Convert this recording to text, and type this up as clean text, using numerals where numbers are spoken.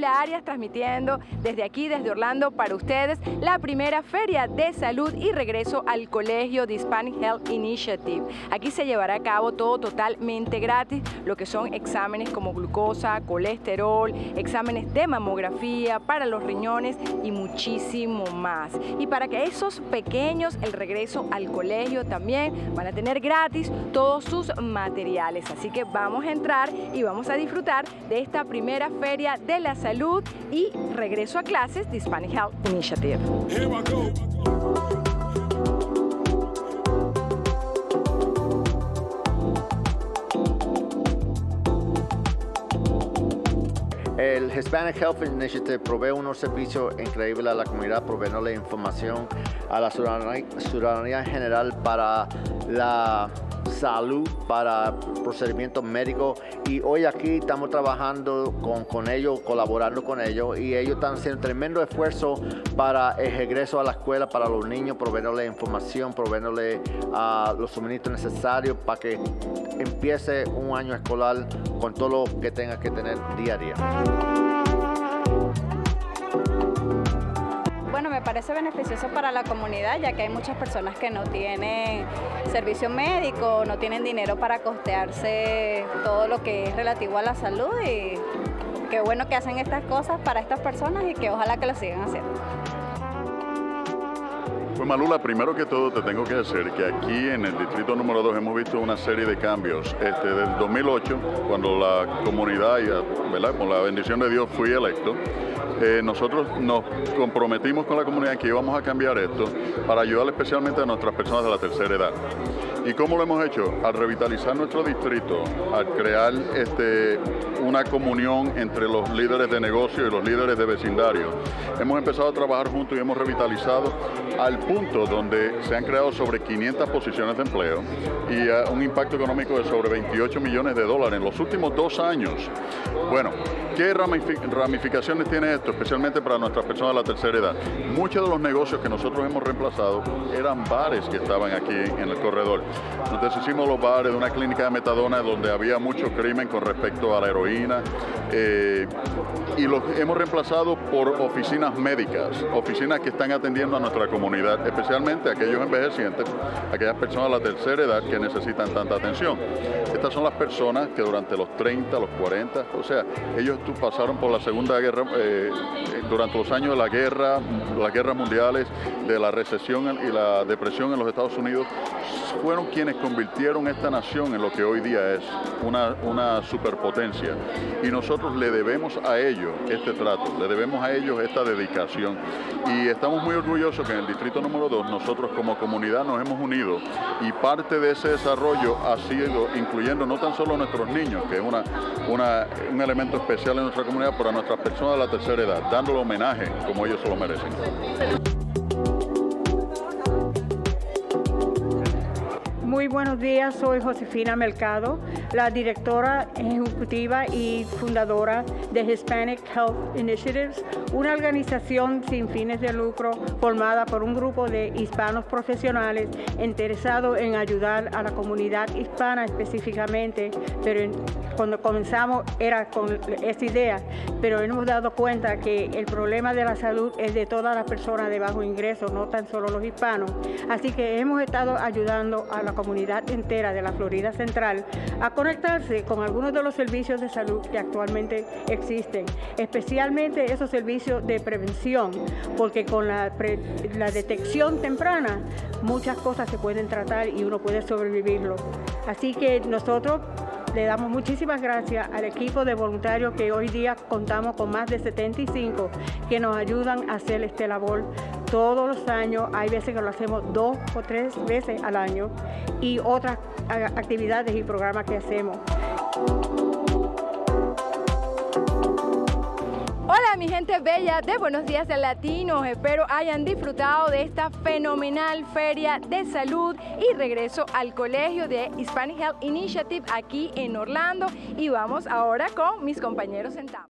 Arias transmitiendo desde aquí, desde Orlando, para ustedes la primera feria de salud y regreso al colegio de Hispanic Health Initiative. Aquí se llevará a cabo todo totalmente gratis, lo que son exámenes como glucosa, colesterol, exámenes de mamografía para los riñones y muchísimo más. Y para que esos pequeños, el regreso al colegio también van a tener gratis todos sus materiales. Así que vamos a entrar y vamos a disfrutar de esta primera feria de la salud y regreso a clases de Hispanic Health Initiative. El Hispanic Health Initiative provee unos servicios increíbles a la comunidad, proveyéndole información a la ciudadanía en general para la salud, para procedimientos médicos, y hoy aquí estamos trabajando con ellos, colaborando con ellos, y ellos están haciendo tremendo esfuerzo para el regreso a la escuela para los niños, proveyéndole información, proveyéndole los suministros necesarios para que empiece un año escolar con todo lo que tenga que tener día a día. Bueno, me parece beneficioso para la comunidad, ya que hay muchas personas que no tienen servicio médico, no tienen dinero para costearse todo lo que es relativo a la salud, y qué bueno que hacen estas cosas para estas personas y que ojalá que lo sigan haciendo. Pues Malula, primero que todo te tengo que decir que aquí en el distrito número 2 hemos visto una serie de cambios. Desde el 2008, cuando la comunidad, ¿verdad?, con la bendición de Dios fui electo, nosotros nos comprometimos con la comunidad que íbamos a cambiar esto para ayudar especialmente a nuestras personas de la tercera edad. ¿Y cómo lo hemos hecho? Al revitalizar nuestro distrito, al crear una comunión entre los líderes de negocio y los líderes de vecindario. Hemos empezado a trabajar juntos y hemos revitalizado al punto donde se han creado sobre 500 posiciones de empleo y un impacto económico de sobre $28 millones en los últimos 2 años. Bueno, ¿qué ramificaciones tiene esto, especialmente para nuestras personas de la tercera edad? Muchos de los negocios que nosotros hemos reemplazado eran bares que estaban aquí en el corredor. Nos deshicimos los bares de una clínica de metadona donde había mucho crimen con respecto a la heroína, y los hemos reemplazado por oficinas médicas, oficinas que están atendiendo a nuestra comunidad, especialmente a aquellos envejecientes, aquellas personas de la tercera edad que necesitan tanta atención. Estas son las personas que durante los 30, los 40, o sea, ellos pasaron por la Segunda Guerra, durante los años de las guerras mundiales, de la recesión y la depresión en los Estados Unidos, fueron quienes convirtieron esta nación en lo que hoy día es una superpotencia. Y nosotros le debemos a ellos este trato, le debemos a ellos esta dedicación. Y estamos muy orgullosos que en el distrito número 2 nosotros como comunidad nos hemos unido, y parte de ese desarrollo ha sido incluyendo no tan solo a nuestros niños, que es un elemento especial en nuestra comunidad, pero a nuestras personas de la tercera edad, dándole homenaje como ellos se lo merecen. Muy buenos días, soy Josefina Mercado, la directora ejecutiva y fundadora de Hispanic Health Initiatives, una organización sin fines de lucro formada por un grupo de hispanos profesionales interesados en ayudar a la comunidad hispana específicamente, pero cuando comenzamos era con esta idea, pero hemos dado cuenta que el problema de la salud es de todas las personas de bajo ingreso, no tan solo los hispanos. Así que hemos estado ayudando a la comunidad entera de la Florida Central a conectarse con algunos de los servicios de salud que actualmente existen, especialmente esos servicios de prevención, porque con la detección temprana muchas cosas se pueden tratar y uno puede sobrevivirlo. Así que nosotros le damos muchísimas gracias al equipo de voluntarios que hoy día contamos con más de 75 que nos ayudan a hacer este labor todos los años. Hay veces que lo hacemos 2 o 3 veces al año, y otras actividades y programas que hacemos. Hola mi gente bella de Buenos Días de Latinos, espero hayan disfrutado de esta fenomenal feria de salud y regreso al colegio de Hispanic Health Initiative aquí en Orlando, y vamos ahora con mis compañeros sentados.